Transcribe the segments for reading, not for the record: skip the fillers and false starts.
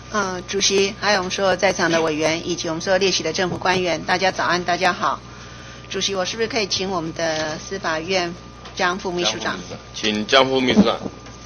主席，还有我们所有在场的委员，以及我们所有列席的政府官员，大家早安，大家好。主席，我是不是可以请我们的司法院江副秘书长？ 请江副秘书长。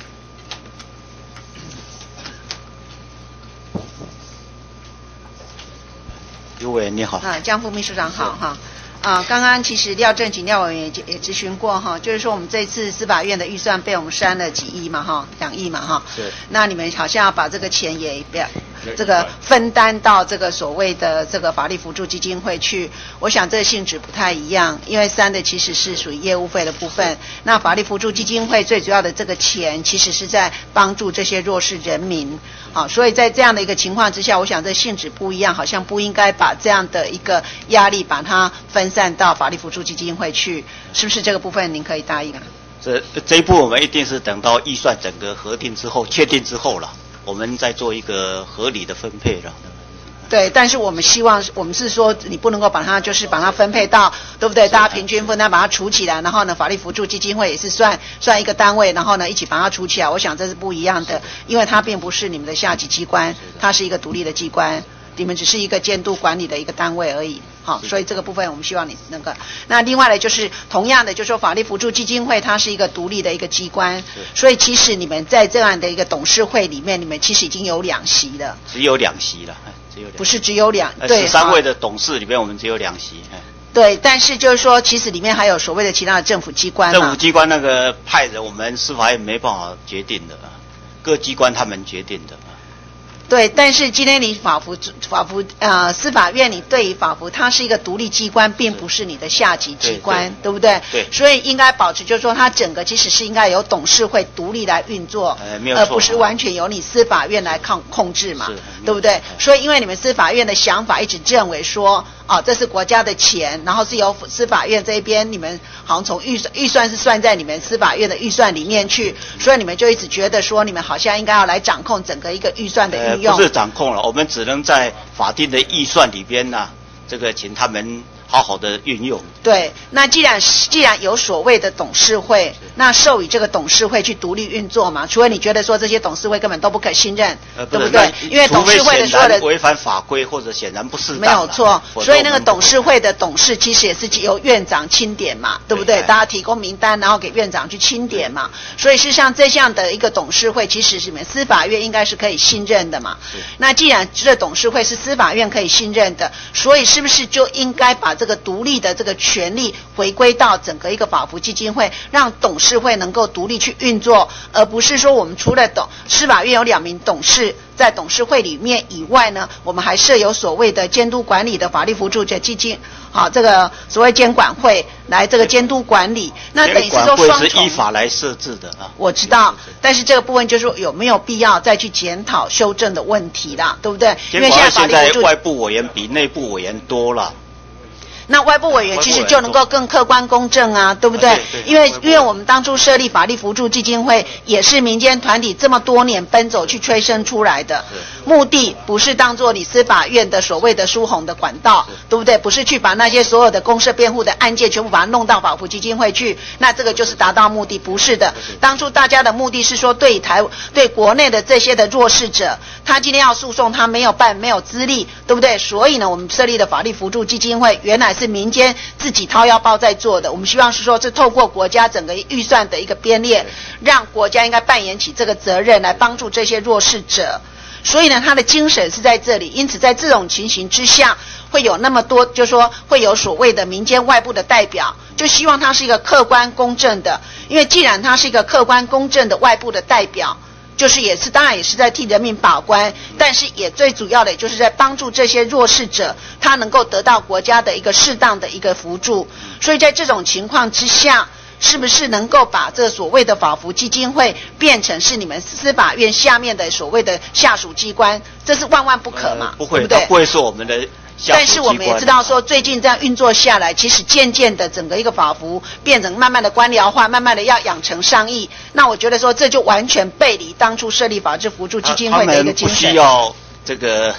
刘委员你好。 江副秘书长好哈。刚刚其实廖正勤廖委员也咨询过哈，就是说我们这次司法院的预算被我们删了几亿嘛哈，2亿嘛哈。 对。那你们好像要把这个钱也这个分担到这个所谓的这个法律辅助基金会去，我想这个性质不太一样，因为删的其实是属于业务费的部分，那法律辅助基金会最主要的这个钱其实是在帮助这些弱势人民，好，所以在这样的一个情况之下，我想这性质不一样，好像不应该把这样的一个压力把它分散到法律辅助基金会去，是不是这个部分您可以答应啊？ 这一步我们一定是等到预算整个核定之后、确定之后了，我们再做一个合理的分配了。 对，但是我们希望，我们是说你不能够把它分配到，对不对？大家平均分担把它除起来，然后呢，法律辅助基金会也是算一个单位，然后呢一起把它除起来。我想这是不一样的，因为它并不是你们的下级机关，它是一个独立的机关，你们只是一个监督管理的一个单位而已。好，所以这个部分我们希望你那个。那另外呢，就是同样的，就是说法律辅助基金会它是一个独立的一个机关，所以其实你们在这样的一个董事会里面，你们其实已经有2席了。 只有2席了， 不是只有2，对 ，13位的董事里面我们只有2席。 对，但是就是说，其实里面还有所谓的其他的政府机关嘛。 政府机关那个派人，我们司法院没办法决定的，各机关他们决定的。 对，但是今天你司法院你对于法服它是一个独立机关，并不是你的下级机关， 对不对？ 对。 所以应该保持，就是说它整个其实是应该由董事会独立来运作， 没有错， 而不是完全由你司法院来控制嘛，对不对？所以因为你们司法院的想法一直认为说，这是国家的钱，然后是由司法院这边你们好像从预算是算在你们司法院的预算里面去，所以你们就一直觉得说你们好像应该要来掌控整个一个预算的运用。 不是掌控了，我们只能在法定的预算里边呢，这个请他们好好的运用。 对，那既然有所谓的董事会，那授予这个董事会去独立运作嘛？除非你觉得说这些董事会根本都不可信任，对不对？因为董事会的所有的违反法规或者显然不适当， 没有错。所以那个董事会的董事其实也是由院长钦点嘛，对不对？大家提供名单，然后给院长去钦点嘛。所以事实上这样的一个董事会，其实是你们司法院应该是可以信任的嘛。那既然这董事会是司法院可以信任的，所以是不是就应该把这个独立的这个权利回归到整个一个法服基金会，让董事会能够独立去运作，而不是说我们除了司法院有2名董事在董事会里面以外呢，我们还设有所谓的监督管理的法律辅助基金，好，这个所谓监管会来这个监督管理，那等于是说双重。监管会是依法来设置的啊。 我知道，但是这个部分就是说有没有必要再去检讨修正的问题啦，对不对？因为现在外部委员比内部委员多了。 那外部委员其实就能够更客观公正啊，对不对？因为我们当初设立法律辅助基金会，也是民间团体这么多年奔走去催生出来的，目的不是当作你司法院的所谓的疏洪的管道，对不对？不是去把那些所有的公社辩护的案件全部把它弄到法服基金会去，那这个就是达到目的，不是的。当初大家的目的是说对国内的这些的弱势者，他今天要诉讼，他没有资历，对不对？所以呢，我们设立的法律辅助基金会原来是民间自己掏腰包在做的，我们希望是说，这透过国家整个预算的一个编列，让国家应该扮演起这个责任来帮助这些弱势者。所以呢，他的精神是在这里。因此，在这种情形之下，会有那么多，就是说会有所谓的民间外部的代表，就希望他是一个客观公正的。因为既然他是一个客观公正的外部的代表，就是当然也是在替人民把关，但是也最主要的也就是在帮助这些弱势者，他能够得到国家的一个适当的一个扶助。所以在这种情况之下，是不是能够把这所谓的法服基金会变成是你们司法院下面的所谓的下属机关？这是万万不可嘛， 不会， 对不对？ 它不会是我们的。 但是我们也知道说，最近这样运作下来，其实渐渐的整个一个法服变成慢慢的官僚化，慢慢的要养成商议。那我觉得说，这就完全背离当初设立法治辅助基金会的一个精神。 他们不需要这个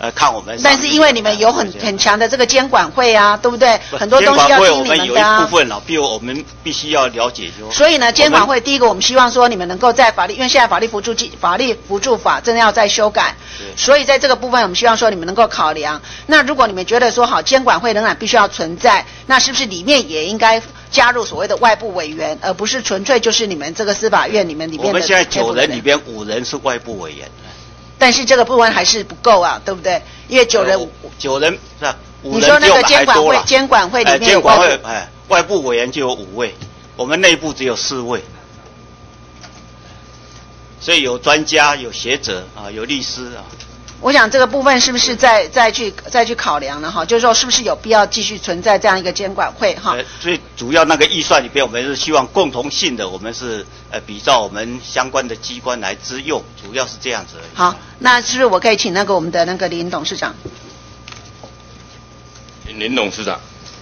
看我们。 但是因为你们有很强的这个监管会啊，对不对？很多东西要听你们的啊。 监管会我们有一部分了，比如我们必须要了解说。 所以呢，监管会第一个，我们希望说你们能够在因为现在法律辅助法真的要再修改，所以在这个部分，我们希望说你们能够考量。那如果你们觉得说好，监管会仍然必须要存在，那是不是里面也应该加入所谓的外部委员，而不是纯粹就是你们这个司法院里面的？ 我们现在9人里边5人是外部委员。 但是这个部分还是不够啊，对不对？因为9人是吧？ 你说那个监管会里面有外部委员就有5位，我们内部只有4位，所以有专家、有学者啊，有律师啊。 我想这个部分是不是再去考量了哈？就是说是不是有必要继续存在这样一个监管会哈？ 所以主要那个预算里边，我们是希望共同性的，我们是比照我们相关的机关来支用，主要是这样子而已。 好，那是不是我可以请我们的林董事长？ 林董事长。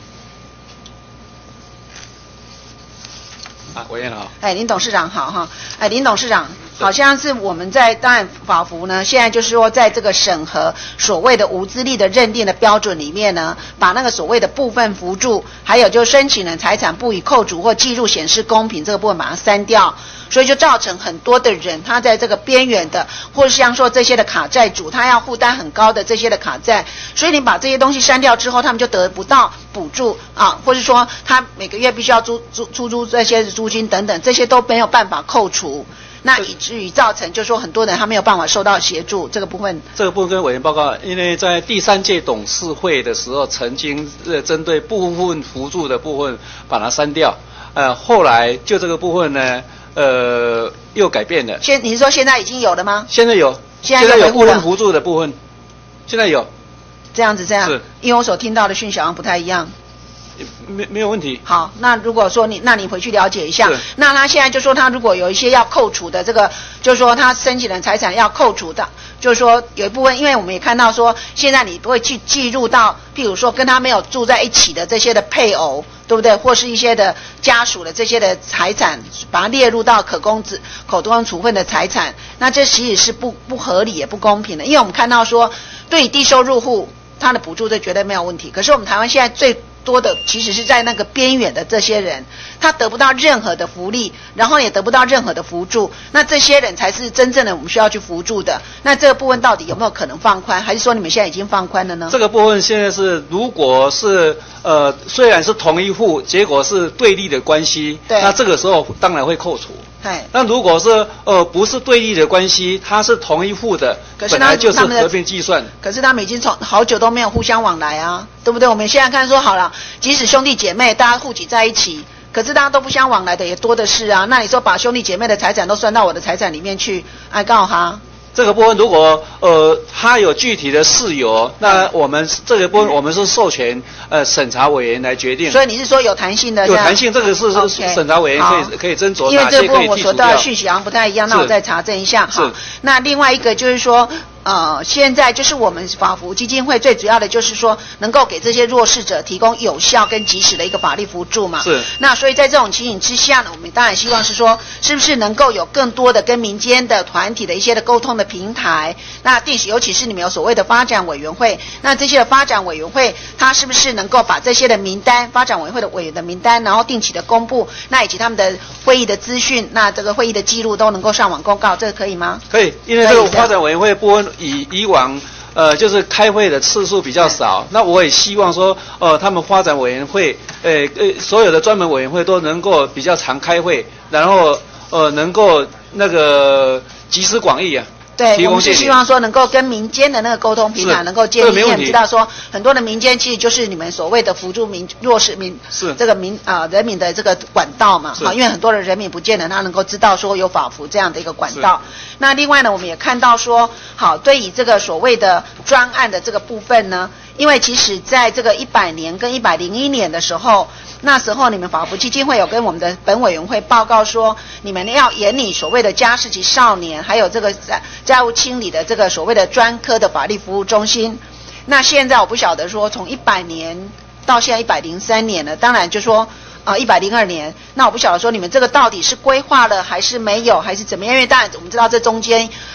委员好。 林董事长好哈。林董事长，好像是我们当然法服呢，现在就是说在这个审核所谓的无资历的认定的标准里面呢，把那个所谓的部分扶助，还有就申请人财产不予扣除或记录显示公平这个部分把它删掉，所以就造成很多的人他在这个边缘的，或者像说这些的卡债主，他要负担很高的这些的卡债，所以你把这些东西删掉之后，他们就得不到补助啊，或者说他每个月必须要出租这些租金等等，这些都没有办法扣除。那以至于造成，就是说很多人他没有办法受到协助这个部分。 这个部分跟委员报告，因为在第3届董事会的时候，曾经针对部分扶助的部分把它删掉，后来就这个部分呢，又改变了。 你是说现在已经有了吗？ 现在有，现在有部分扶助的部分，现在有。 这样， 是因为我所听到的讯息好像不太一样。 没有问题。 好，那如果说那你回去了解一下。那他现在就说他如果有一些要扣除的这个，就是说他申请人财产要扣除的，就是说有一部分，因为我们也看到说，现在你不会去记录到，譬如说跟他没有住在一起的这些的配偶，对不对？或是一些的家属的这些的财产，把它列入到口供处分的财产，那这其实是不合理也不公平的，因为我们看到说，对低收入户他的补助这绝对没有问题，可是我们台湾现在最多的其实是在那个边缘的这些人，他得不到任何的福利，然后也得不到任何的扶助，那这些人才是真正的我们需要去扶助的。那这个部分到底有没有可能放宽，还是说你们现在已经放宽了呢？ 这个部分现在是，如果是虽然是同一户，结果是对立的关系，那这个时候当然会扣除。那如果是不是对立的关系，它是同一户的，本来就是合并计算。 可是他们已经从好久都没有互相往来啊，对不对？我们现在看说好了，即使兄弟姐妹大家户籍在一起，可是大家都不相往来的也多的是啊。那你说把兄弟姐妹的财产都算到我的财产里面去，告他？ 这个部分如果他有具体的事由，那我们这个部分我们是授权审查委员来决定。 所以你是说有弹性的？ 有弹性，这个是审查委员可以斟酌因为这个部分我所到的讯息好像不太一样，那我再查证一下。好，那另外一个就是说。现在就是我们法扶基金会最主要的就是说，能够给这些弱势者提供有效跟及时的一个法律扶助嘛。 是。 那所以在这种情形之下呢，我们当然希望是说，是不是能够有更多的跟民间的团体的一些的沟通的平台？那尤其是你们有所谓的发展委员会，那这些的发展委员会，它是不是能够把这些的名单，发展委员会的委员的名单，然后定期的公布，那以及他们的会议的资讯，那这个会议的记录都能够上网公告，这个可以吗？ 可以，因为这个发展委员会部分以往就是开会的次数比较少，那我也希望说他们发展委员会所有的专门委员会都能够比较常开会，然后能够那个集思广益啊。 对，我们是希望说能够跟民间的那个沟通平台能够建立，因为我们知道说很多的民间其实就是你们所谓的扶助弱势这个人民的这个管道嘛，因为很多的人民不见得他能够知道说有法扶这样的一个管道。那另外呢，我们也看到说，好，对于这个所谓的专案的这个部分呢，因为其实在这个100年跟101年的时候，那时候你们法扶基金会有跟我们的本委员会报告说，你们要研拟所谓的家事及少年，还有这个债务清理的这个所谓的专科的法律服务中心。那现在我不晓得说从100年到现在103年了，当然就说102年，那我不晓得说你们这个到底是规划了还是没有，还是怎么样？因为当然我们知道这中间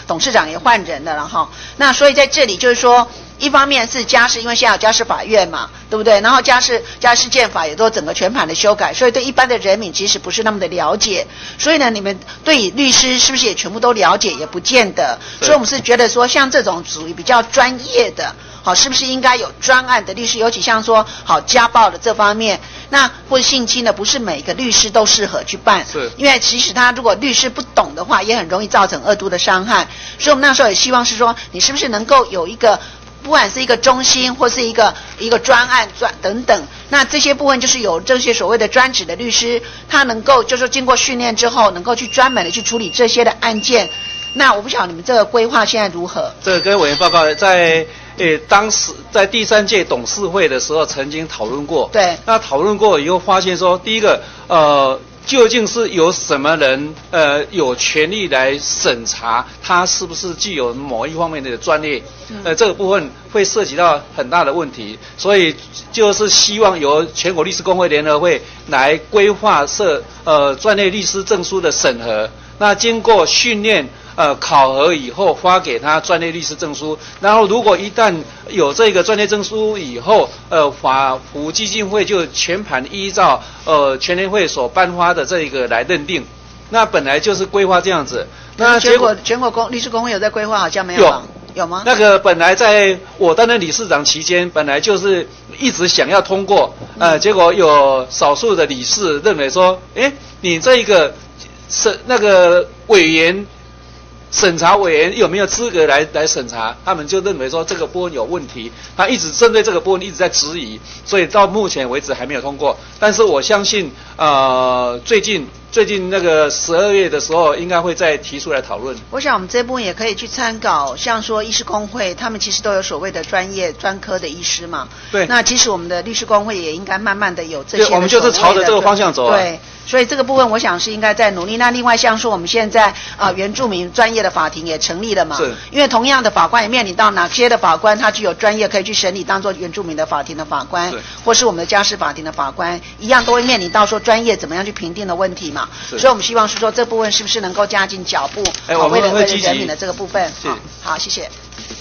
董事长也换人了哈。那所以在这里就是说，一方面是家事，因为现在有家事法院嘛，对不对？然后家事建法也都整个全盘的修改，所以对一般的人民其实不是那么的了解。所以呢，你们对律师是不是也全部都了解？也不见得。所以我们是觉得说，像这种属于比较专业的，好，是不是应该有专案的律师？尤其像说好家暴的这方面，那或者性侵的，不是每个律师都适合去办。 是， 因为其实他如果律师不懂的话，也很容易造成恶毒的伤害。所以我们那时候也希望是说，你是不是能够有一个。不管是一个中心或是一个专案等等，那这些部分就是有这些所谓的专职的律师，他能够就是经过训练之后，能够去专门的去处理这些的案件。那我不晓得你们这个规划现在如何？ 这个跟委员报告在当时在第3届董事会的时候曾经讨论过。 对。 那讨论过以后发现说，第一个究竟是有什么人有权利来审查他是不是具有某一方面的专业？这个部分会涉及到很大的问题，所以就是希望由全国律师公会联合会来规划专业律师证书的审核。那经过训练考核以后发给他专业律师证书，然后如果一旦有这个专业证书以后，法服基金会就全盘依照全联会所颁发的这个来认定。那本来就是规划这样子，那全国律师公会有在规划，好像没有。有吗？ 那个本来在我担任理事长期间，本来就是一直想要通过，结果有少数的理事认为说，你这个那个审查委员有没有资格来审查？他们就认为说这个部分有问题，他一直针对这个部分一直在质疑，所以到目前为止还没有通过。但是我相信，最近那个12月的时候，应该会再提出来讨论。 我想我们这部分也可以去参考，像说医师公会，他们其实都有所谓的专科的医师嘛。 对。 那其实我们的律师公会也应该慢慢的有这些的。 对，我们就是朝着这个方向走啊。 对。所以这个部分我想是应该在努力。那另外像说我们现在原住民专业的法庭也成立了嘛， 是。 因为同样的法官也面临到哪些的法官他具有专业可以去审理当做原住民的法庭的法官，或是我们的家事法庭的法官，一样都会面临到说专业怎么样去评定的问题嘛。所以我们希望是说这部分是不是能够加紧脚步，为了人民的这个部分。 好， 谢谢。